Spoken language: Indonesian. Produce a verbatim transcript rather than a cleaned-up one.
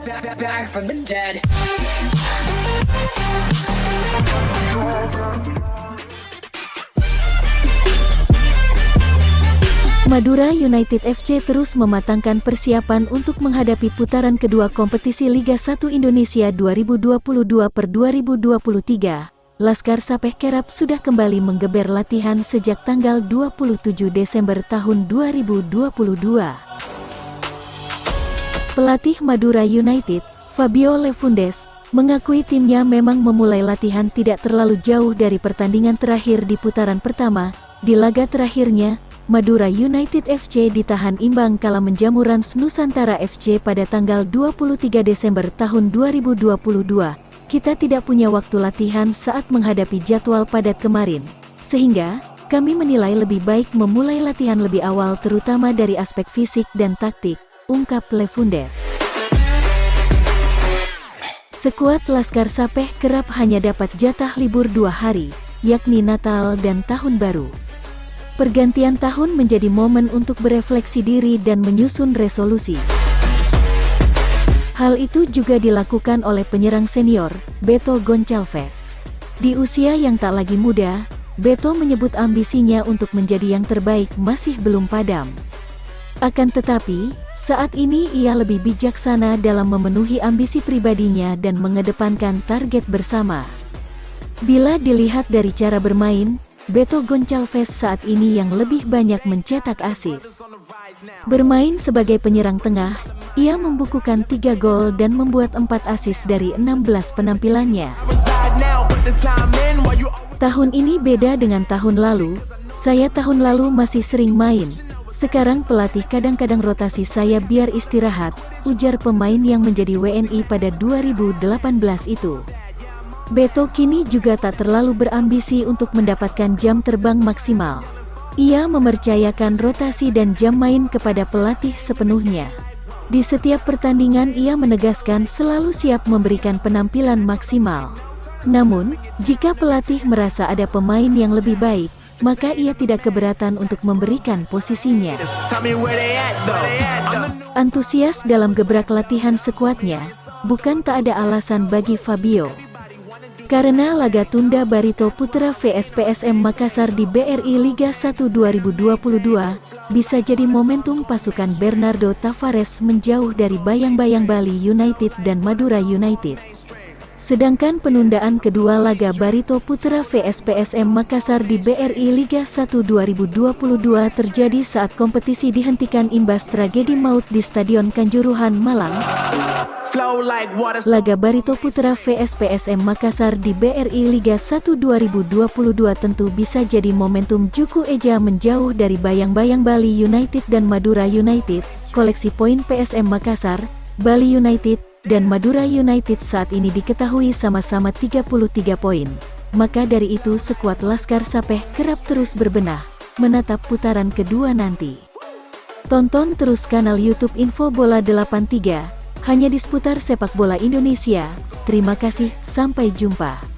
back from the dead. Madura United F C terus mematangkan persiapan untuk menghadapi putaran kedua kompetisi Liga satu Indonesia dua ribu dua puluh dua per dua ribu dua puluh tiga. Laskar Sapeh Kerap sudah kembali menggeber latihan sejak tanggal dua puluh tujuh Desember tahun dua ribu dua puluh dua. Pelatih Madura United, Fabio Lefundes, mengakui timnya memang memulai latihan tidak terlalu jauh dari pertandingan terakhir di putaran pertama. Di laga terakhirnya, Madura United F C ditahan imbang kala menjamu Rans Nusantara F C pada tanggal dua puluh tiga Desember tahun dua ribu dua puluh dua. Kita tidak punya waktu latihan saat menghadapi jadwal padat kemarin, sehingga kami menilai lebih baik memulai latihan lebih awal terutama dari aspek fisik dan taktik, ungkap Lefundes. Skuad Laskar Sapeh Kerap hanya dapat jatah libur dua hari, yakni Natal dan Tahun Baru. Pergantian tahun menjadi momen untuk berefleksi diri dan menyusun resolusi. Hal itu juga dilakukan oleh penyerang senior, Beto Goncalves. Di usia yang tak lagi muda, Beto menyebut ambisinya untuk menjadi yang terbaik masih belum padam. Akan tetapi, saat ini ia lebih bijaksana dalam memenuhi ambisi pribadinya dan mengedepankan target bersama. Bila dilihat dari cara bermain, Beto Goncalves saat ini yang lebih banyak mencetak asis. Bermain sebagai penyerang tengah, ia membukukan tiga gol dan membuat empat asis dari enam belas penampilannya. Tahun ini beda dengan tahun lalu, saya tahun lalu masih sering main. Sekarang pelatih kadang-kadang rotasi saya biar istirahat, ujar pemain yang menjadi W N I pada dua ribu delapan belas itu. Beto kini juga tak terlalu berambisi untuk mendapatkan jam terbang maksimal. Ia mempercayakan rotasi dan jam main kepada pelatih sepenuhnya. Di setiap pertandingan ia menegaskan selalu siap memberikan penampilan maksimal. Namun, jika pelatih merasa ada pemain yang lebih baik, maka ia tidak keberatan untuk memberikan posisinya. Antusias dalam gebrak latihan skuadnya, bukan tak ada alasan bagi Fabio. Karena laga tunda Barito Putra vs P S M Makassar di B R I Liga satu dua ribu dua puluh dua, bisa jadi momentum pasukan Bernardo Tavares menjauh dari bayang-bayang Bali United dan Madura United. Sedangkan penundaan kedua laga Barito Putra vs P S M Makassar di B R I Liga satu dua ribu dua puluh dua terjadi saat kompetisi dihentikan imbas tragedi maut di Stadion Kanjuruhan, Malang. Laga Barito Putra vs P S M Makassar di B R I Liga satu dua ribu dua puluh dua tentu bisa jadi momentum Juku Eja menjauh dari bayang-bayang Bali United dan Madura United. Koleksi poin P S M Makassar, Bali United, dan Madura United saat ini diketahui sama-sama tiga puluh tiga poin. Maka dari itu skuad Laskar Sapeh Kerap terus berbenah, menatap putaran kedua nanti. Tonton terus kanal YouTube Info Bola delapan tiga, hanya di seputar sepak bola Indonesia. Terima kasih, sampai jumpa.